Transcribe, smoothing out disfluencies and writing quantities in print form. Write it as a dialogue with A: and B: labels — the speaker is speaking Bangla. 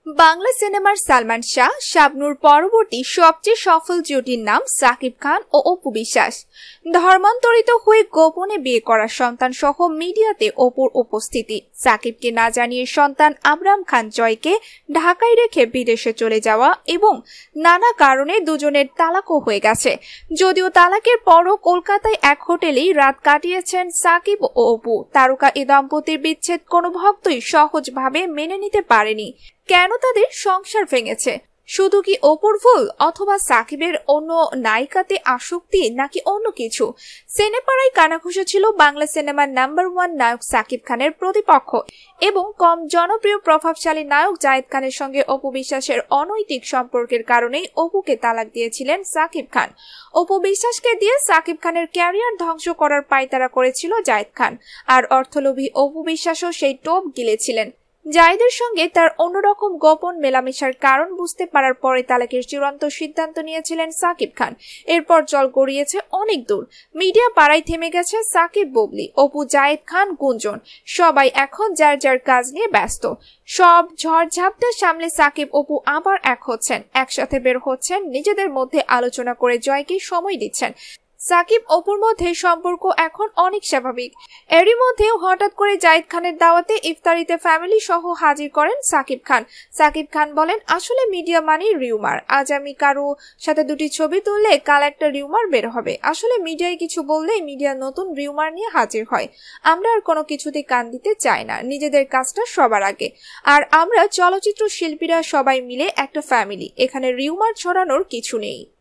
A: বাংলা সিনেমার সালমান শাহ শাবনূর পরবর্তী সবচেয়ে সফল জুটির নাম সাকিব খান ও অপু বিশ্বাস। ধর্মান্তরিত হয়ে গোপনে বিয়ে করা সন্তান সহ মিডিয়াতে অপুর উপস্থিতি, সাকিবকে না জানিয়ে সন্তান আবরাম খান জয়কে ঢাকায় রেখে বিদেশে চলে যাওয়া এবং নানা কারণে দুজনের তালাকও হয়ে গেছে। যদিও তালাকের পরও কলকাতায় এক হোটেলেই রাত কাটিয়েছেন সাকিব ও অপু। তারকা এ দম্পতির বিচ্ছেদ কোনো ভক্তই সহজভাবে মেনে নিতে পারেনি। কেন তাদের সংসার ভেঙেছে? শুধু কি অপুর ভুল, অথবা সাকিবের অন্য নায়িকাতে আসক্তি, নাকি অন্য কিছু? সিনেপাড়ায় কানাঘুষো ছিল বাংলা সিনেমার নাম্বার 1 নায়ক সাকিব খানের প্রতিপক্ষ এবং কম জনপ্রিয় প্রভাবশালী নায়ক জায়েদ খানের সঙ্গে অপু বিশ্বাসের অনৈতিক সম্পর্কের কারণেই অপুকে তালাক দিয়েছিলেন সাকিব খান। অপু বিশ্বাসকে দিয়ে সাকিব খানের ক্যারিয়ার ধ্বংস করার পায়তারা করেছিল জায়েদ খান, আর অর্থলোভী অপু বিশ্বাসও সেই টোপ গিলেছিলেন। জায়েদের সঙ্গে তার অন্যরকম গোপন মেলামেশার কারণ বুঝতে পারার পরে তালাকের চূড়ান্ত সিদ্ধান্ত নিয়েছিলেন সাকিব খান। এরপর জল গড়িয়েছে অনেক দূর, মিডিয়া পাড়ায় থেমে গেছে সাকিব বুবলি, অপু, জায়েদ খান, গুঞ্জন। সবাই এখন যার যার কাজ নিয়ে ব্যস্ত। সব ঝড়ঝাপটা সামলে সাকিব অপু আবার এক হচ্ছেন, একসাথে বের হচ্ছেন, নিজেদের মধ্যে আলোচনা করে জয়কে সময় দিচ্ছেন। সাকিব অপুর মধ্যে সম্পর্ক এখন অনেক স্বাভাবিক। এরই মধ্যেও হঠাৎ করে জায়েদ খানের দাওয়াতে ইফতারিতে ফ্যামিলি সহ হাজির করেন সাকিব খান। সাকিব খান বলেন, আসলে মিডিয়া মানে রিউমার। আজ আমি কারো সাথে দুটি ছবি তুললে কাল একটা রিউমার বের হবে। আসলে মিডিয়ায় কিছু বললেই মিডিয়া নতুন রিউমার নিয়ে হাজির হয়। আমরা আর কোনো কিছুতে কান দিতে চাই না, নিজেদের কাজটা সবার আগে। আর আমরা চলচ্চিত্র শিল্পীরা সবাই মিলে একটা ফ্যামিলি, এখানে রিউমার ছড়ানোর কিছু নেই।